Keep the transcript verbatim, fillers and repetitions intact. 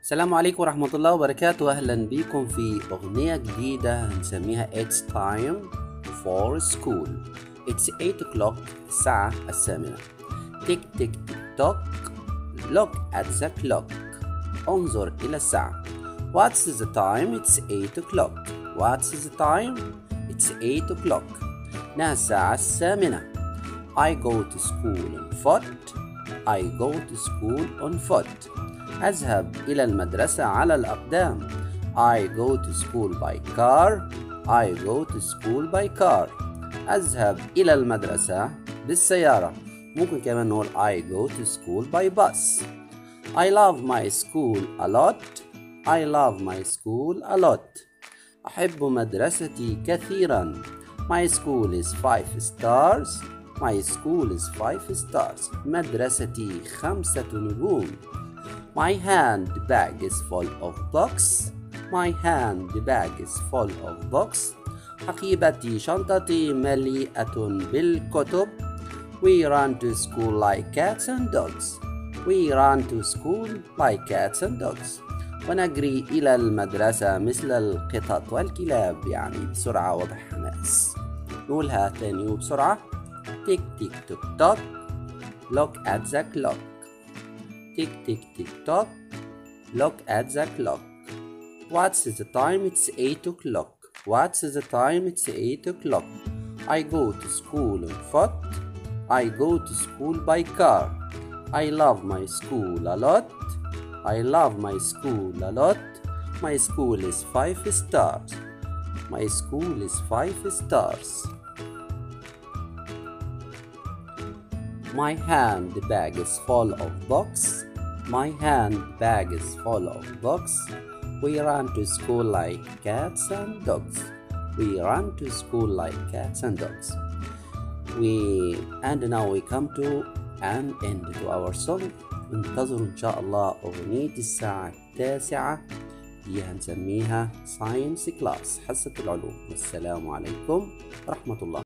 السلام عليكم ورحمة الله وبركاته. أهلا بيكم في أغنية جديدة هنسميها It's time for school. It's eight o'clock. الساعة الثامنة. تك تك تك توك. Look at the clock. انظر إلى الساعة. What's the time? It's eight o'clock. What's the time? It's eight o'clock. إنها الساعة الثامنة. I go to school on foot. I go to school on foot. أذهب إلى المدرسة على الأقدام. I go to school by car. I go to school by car. أذهب إلى المدرسة بالسيارة. ممكن كمان نقول I go to school by bus. I love my school a lot. I love my school a lot. أحب مدرستي كثيرا. My school is five stars. My school is five stars. مدرستي خمسة نجوم. My handbag is full of books. My handbag is full of books. حقيبتي شنطتي مليئة بالكتب. We run to school like cats and dogs. We run to school like cats and dogs. ونجري إلى المدرسة مثل القطط والكلاب، يعني بسرعة وبحماس. نقولها تاني وبسرعة. تك تك تك توك. Look at the clock. Tick tick tick tock. Look at the clock. What's the time? It's eight o'clock. What's the time? It's eight o'clock. I go to school on foot. I go to school by car. I love my school a lot. I love my school a lot. My school is five stars. My school is five stars. My handbag is full of books. My handbag is full of books. We run to school like cats and dogs. We run to school like cats and dogs. We and now we come to an end to our song. انتظروا إن شاء الله أغنية الساعة التاسعة، دي هنسميها Science Class، حصة العلوم. والسلام عليكم ورحمة الله.